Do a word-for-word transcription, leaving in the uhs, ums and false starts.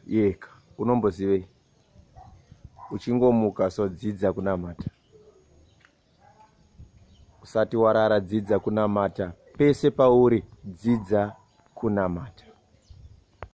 yeka. Unombozivei uchingomuka so dzidza kunamata, usati warara dzidza kunamata, pese pauri dzidza kunamata.